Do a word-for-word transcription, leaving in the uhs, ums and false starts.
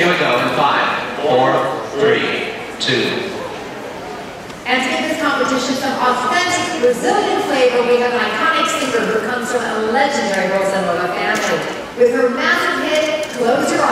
Here we go in five, four, three, two. And to give this competition some authentic Brazilian flavor, we have an iconic singer who comes from a legendary bossa nova family. With her massive hit, Close Your Eyes.